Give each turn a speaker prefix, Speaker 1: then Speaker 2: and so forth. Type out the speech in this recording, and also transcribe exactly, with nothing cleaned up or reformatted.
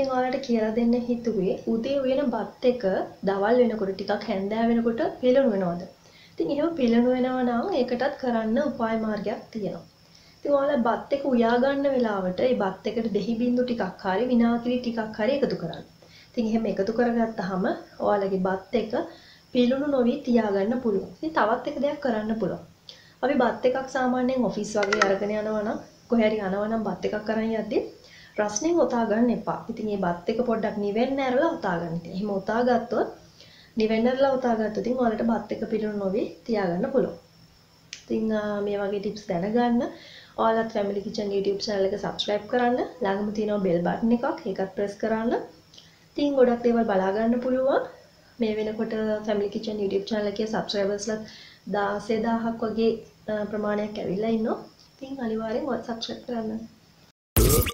Speaker 1: එකෙන් ඔයාලට කියලා දෙන්න හිතුවේ උදේ උයන බත් එක දවල් වෙනකොට ටිකක් හැන්දෑ වෙනකොට පිලුණු වෙනවද? ඉතින් එහෙම පිලුණු වෙනවා නම් ඒකටත් කරන්න උපාය මාර්ගයක් තියෙනවා. ඉතින් ඔයාලා බත් එක උයා ගන්න වෙලාවට ඒ බත් එකට දෙහි බින්දු ටිකක් හරි විනාගිරි ටිකක් හරි එකතු කරන්න. ඉතින් එහෙම එකතු කරගත්තාම ඔයාලගේ බත් එක පිලුණු නොවි තියාගන්න පුළුවන්. ඉතින් තවත් එක දෙයක් කරන්න පුළුවන්. අපි බත් එකක් සාමාන්‍යයෙන් ඔෆිස් වගේ අරගෙන යනවා නම් කොහේ හරි යනවා නම් බත් එකක් අරන් යද්දී රස්නෙන් ඔතා ගන්න එපා. ඉතින් මේ බත් එක පොඩ්ඩක් නිවෙන්න ඇරලා ඔතා ගන්න. ඉතින් එහෙම ඔතා ගත්තොත් නිවෙන්න ඇරලා ඔතා ගත්තොත් ඉතින් ඔයාලට බත් එක පිලුණු නොවි තියාගන්න පුළුවන්. ඉතින් මේ වගේ ටිප්ස් දැනගන්න ඔයාලත් Family Kitchen YouTube channel එක subscribe කරන්න. ළඟම තියෙනවා bell button එකක්. ඒකත් press කරන්න. ඉතින් ගොඩක් දේවල් බලා ගන්න පුළුවන්. මේ වෙනකොට Family Kitchen YouTube channel එකේ subscribersලාත් දාසය දාහක් වගේ ප්‍රමාණයක් ඇවිල්ලා ඉන්නවා. ඉතින් අනිවාර්යෙන් ඔයාලා subscribe කරන්න.